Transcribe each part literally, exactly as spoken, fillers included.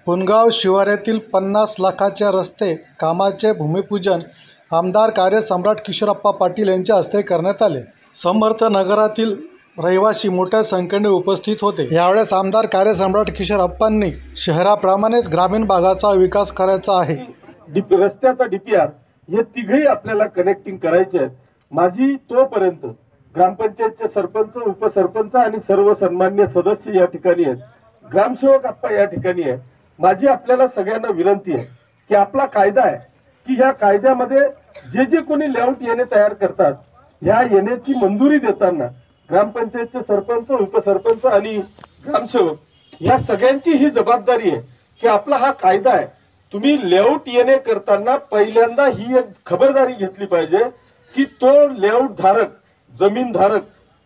पुनगाव शिवारातील पन्नास लाखाच्या रस्ते कामाचे भूमिपूजन आमदार कार्यसम्राट किशोरप्पा पाटील यांच्या हस्ते करण्यात आले। समर्थ नगरातील रहिवासी मोठ्या संख्येने उपस्थित होते। यावेळेस आमदार कार्यसम्राट किशोरप्पांनी शहराप्रमाणेच ग्रामीण भागाचा विकास करायचा आहे। रस्त्याचा डीपीआर हे तिघही आपल्याला कनेक्टिंग करायचे आहेत। माझी तोपर्यंत ग्रामपंचायतचे सरपंच, उपसरपंच आणि सर्व सन्मान्य सदस्य या ठिकाणी आहेत, ग्रामसेवक आप्पा या ठिकाणी आहे। माझी आपल्याला सगळ्यांना विनंती आहे की आपला कायदा आहे की ह्या कायद्यामध्ये जे जे कोणी लेआउट येणे तयार करतात, ह्या येण्याची मंजुरी देताना ग्रामपंचायतचे सरपंच, उपसरपंच आणि ग्रामसेवक या सगळ्यांची ही जबाबदारी आहे की आपला हा कायदा आहे, तुम्ही लेआउट येणे करताना पहिल्यांदा ही एक खबरदारी घेतली पाहिजे की तो लेआउट धारक, जमीन धारक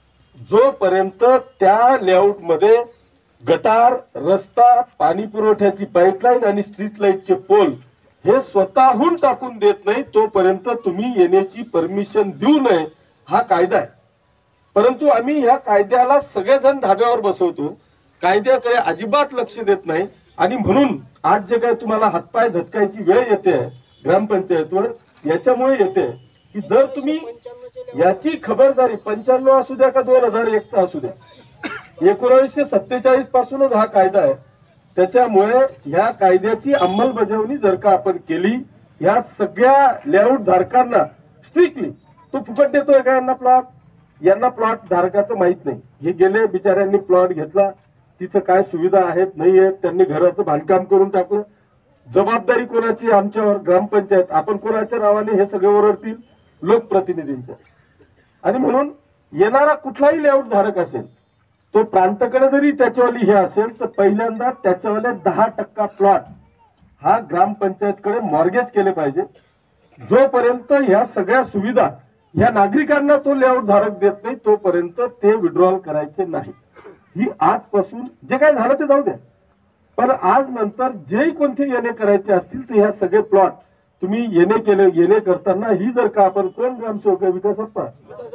जोपर्यंत त्या लेआउट मध्ये गटार, रस्ता, पाणी पुरवठ्याची पाईपलाईन आणि स्ट्रीट लाईटचे पोल हे स्वतःहून टाकून देत नाही तोपर्यंत तुम्ही येण्याची परमिशन देऊ नये, हा कायदा आहे। परंतु आम्ही ह्या कायद्याला सगळेजण धाब्यावर बसवतो, कायद्याकडे अजिबात लक्ष देत नाही आणि म्हणून आज जे काय तुम्हाला हातपाय झटकायची वेळ येते ग्रामपंचायतवर, याच्यामुळे येते की जर तुम्ही याची खबरदारी पंच्याण्णव असू द्या का दोन हजार एक चा असू द्या, एकोणीसशे सत्तेचाळीस पासूनच हा कायदा आहे। त्याच्यामुळे ह्या कायद्याची अंमलबजावणी जर का आपण केली, ह्या सगळ्या लेआउट धारकांना स्ट्रिक्टली, तो फुकट देतोय का यांना प्लॉट, यांना प्लॉट धारकाचं माहित नाही। हे गेले बिचाऱ्यांनी प्लॉट घेतला, तिथं काय सुविधा आहेत नाही आहेत, त्यांनी घराचं बांधकाम करून टाकलं। जबाबदारी कोणाची? आमच्यावर, ग्रामपंचायत। आपण कोणाच्या नावाने हे सगळे ओरडतील? लोकप्रतिनिधींच्या। आणि म्हणून येणारा कुठलाही लेआउट धारक असेल, तो प्रांताकडे जरी त्याच्यावाली हे असेल तर पहिल्यांदा त्याच्यावाले दहा टक्का प्लॉट हा ग्रामपंचायतकडे मॉर्गेज केले पाहिजे। जोपर्यंत ह्या सगळ्या सुविधा ह्या नागरिकांना तो लेआउट धारक देत नाही तोपर्यंत ते विड्रॉल करायचे नाही। ही आजपासून जे काय झालं ते जाऊ द्या, पण आज नंतर जे कोणते येणे करायचे असतील तर ह्या सगळे प्लॉट तुम्ही येणे केले, येणे करताना ही जर का आपण कोण ग्रामसेवक, विकास आप्पा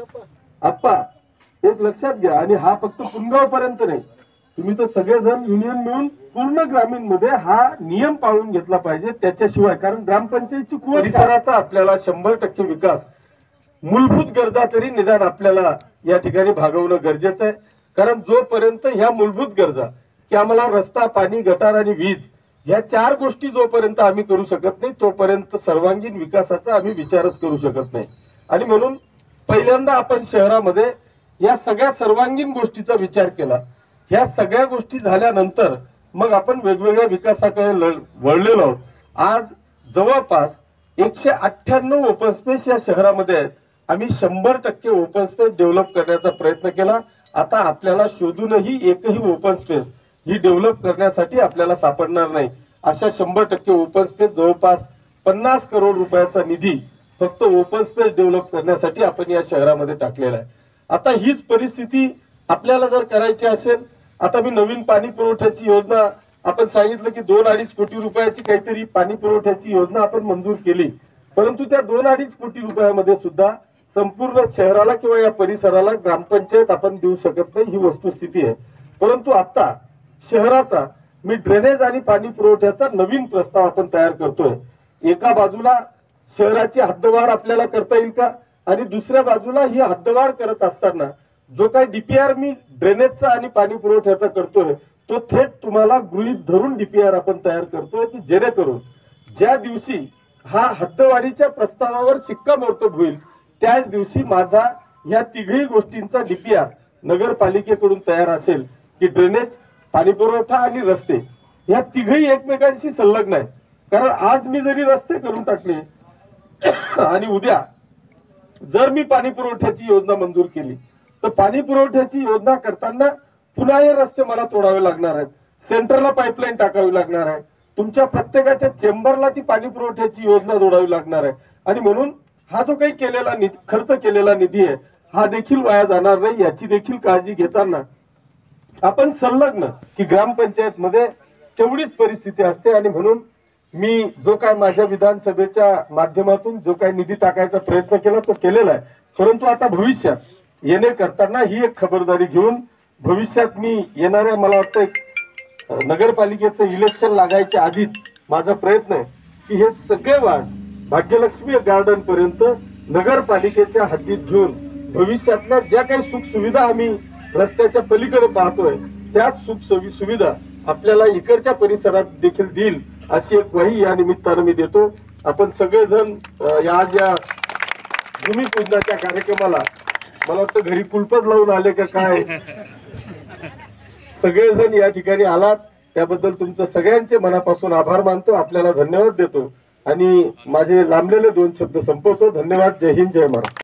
आप्पा एक लक्षात घ्या। आणि हा फक्त पुनगाव पर्यंत नाही, तुम्ही तर सगळेजण युनियन मिळून पूर्ण ग्रामीण मध्ये हा नियम पाळून घेतला पाहिजे। त्याच्याशिवाय, कारण ग्रामपंचायतची परिसराचा आपल्याला शंभर टक्के विकास, मूलभूत गरजा तरी निदान आपल्याला या ठिकाणी भागवणं गरजेचं आहे। कारण जोपर्यंत ह्या मूलभूत गरजा की आम्हाला रस्ता, पाणी, गटार आणि वीज ह्या चार गोष्टी जोपर्यंत आम्ही करू शकत नाही तोपर्यंत सर्वांगीण विकासाचा आम्ही विचारच करू शकत नाही। आणि म्हणून पहिल्यांदा आपण शहरामध्ये या सगळ्या सर्वांगीण गोष्टीचा विचार केला। ह्या सगळ्या गोष्टी झाल्यानंतर मग आपण वेगवेगळ्या विकासाकडे वळलेलो आहोत। आज जवळपास एकशे अठ्ठ्याण्णव ओपन स्पेस या शहरामध्ये आहेत। आम्ही शंभर टक्के ओपन स्पेस डेव्हलप करण्याचा प्रयत्न केला। आता आपल्याला शोधूनही एकही ओपन स्पेस ही डेव्हलप करण्यासाठी आपल्याला सापडणार नाही। अशा शंभर टक्के ओपन स्पेस, जवळपास पन्नास करोड रुपयाचा निधी फक्त ओपन स्पेस डेव्हलप करण्यासाठी आपण या शहरामध्ये टाकलेला आहे। आता हीच परिस्थिती आपल्याला जर करायची असेल, आता मी नवीन पाणी पुरवठ्याची योजना आपण सांगितलं की दोन अडीच कोटी रुपयाची काहीतरी पाणी पुरवठ्याची योजना आपण मंजूर केली, परंतु त्या दोन अडीच कोटी रुपयामध्ये सुद्धा संपूर्ण शहराला किंवा या परिसराला ग्रामपंचायत आपण देऊ शकत नाही, ही वस्तुस्थिती आहे। परंतु आता शहराचा मी ड्रेनेज आणि पाणी पुरवठ्याचा नवीन प्रस्ताव आपण तयार करतोय। एका बाजूला शहराची हद्दवाढ आपल्याला करता येईल का, आणि दुसऱ्या बाजूला ही हद्दवाढ करत असताना जो काही डीपीआर मी ड्रेनेजचा आणि पाणी पुरवठ्याचा करतोय तो थेट तुम्हाला गृहीत धरून डीपीआर आपण तयार करतोय की जेणेकरून ज्या दिवशी हा हद्दवाढीच्या प्रस्तावावर शिक्कामोर्तब होईल त्याच दिवशी माझा या तिघही गोष्टींचा डीपीआर नगरपालिकेकडून तयार असेल की ड्रेनेज, पाणी पुरवठा आणि रस्ते या तिघही एकमेकांशी संलग्न आहे। कारण आज मी जरी रस्ते करून टाकले आणि उद्या जर मी पाणी पुरवठ्याची योजना मंजूर केली तर पाणी पुरवठ्याची योजना करताना पुन्हा हे रस्ते मला तोडावे लागणार आहेत, सेंटरला पाईपलाईन टाकावी लागणार आहे, तुमच्या प्रत्येकाच्या चेंबरला ती पाणी पुरवठ्याची योजना जोडावी लागणार आहे। आणि म्हणून हा जो काही केलेला निधी, खर्च केलेला निधी आहे, हा देखील वाया जाणार नाही, याची देखील काळजी घेताना आपण संलग्न की ग्रामपंचायत मध्ये तेवढीच परिस्थिती असते। आणि म्हणून मी जो काय माझ्या विधानसभेच्या माध्यमातून जो काही निधी टाकायचा प्रयत्न केला तो केलेला आहे। परंतु आता भविष्यात येणे करताना ही एक खबरदारी घेऊन भविष्यात मी येणाऱ्या, मला वाटतं नगरपालिकेचं इलेक्शन लागायच्या आधीच माझा प्रयत्न आहे की हे सगळे वार्ड भाग्यलक्ष्मी गार्डन पर्यंत नगरपालिकेच्या हद्दीत घेऊन भविष्यातल्या ज्या काही सुख सुविधा आम्ही रस्त्याच्या पलीकडे पाहतोय त्याच सुख सुविधा आपल्याला इकडच्या परिसरात देखील देईल अशी एक ग्वाही या निमित्तानं मी देतो. आपण सगळेजण या आज या भूमिपूजनाच्या कार्यक्रमाला मला वाटतं घरी कुलपच लावून आले का काय, सगळेजण या ठिकाणी आलात त्याबद्दल तुमचं सगळ्यांचे मनापासून आभार मानतो. आपल्याला धन्यवाद देतो आणि माझे लांबलेले दोन शब्द संपवतो. धन्यवाद. जय हिंद, जय महाराष्ट्र.